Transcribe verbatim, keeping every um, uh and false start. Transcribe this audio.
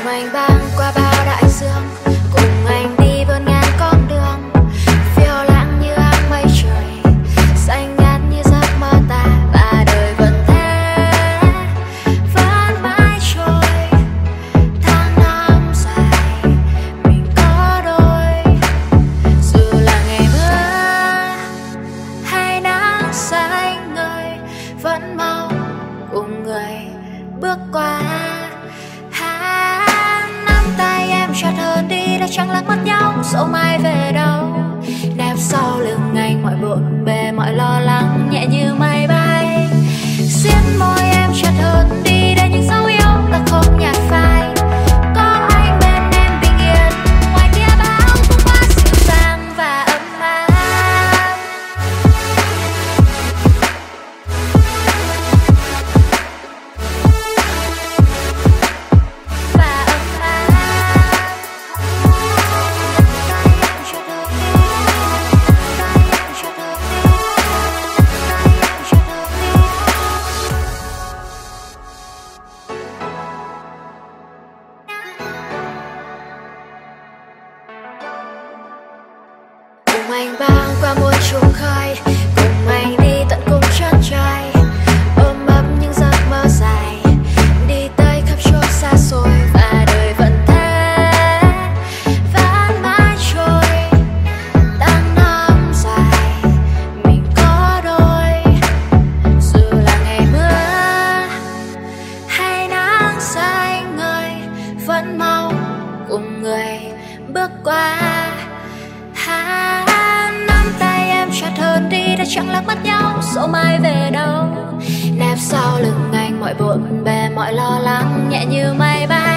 anh băng qua bao đại dương, cùng anh đi vươn ngang con đường phiêu lãng như áng mây trời, xanh ngát như giấc mơ ta. Và đời vẫn thế, vẫn mãi trôi, tháng năm dài mình có đôi. Dù là ngày mưa hay nắng xanh ngời, vẫn mong cùng người bước qua. Chặt hơn đi đã chẳng lắc mắt nhau, dẫu mai về đâu. Nép sau lưng anh mọi bộn bề mọi lo lắng nhẹ như mây bay. Xiết môi em chặt hơn đi để những dấu yêu ta không nhạt phai. Có anh bên em bình yên, ngoài kia bão cũng quá dịu dàng và ấm áp. Cùng anh băng qua muôn trùng khơi, cùng anh đi tận cùng chân trời, ôm ấp những giấc mơ dài, đi tới khắp chốn xa xôi. Và đời vẫn thế, vẫn mãi trôi, tháng năm dài mình có đôi. Dù là ngày mưa hay nắng xanh ngời, vẫn mong cùng người bước qua. Nắm tay em chặt hơn đi đã chẳng lắc mắt nhau, dẫu mai về đâu. Nép sau lưng anh mọi bộn bề mọi lo lắng nhẹ như mây bay.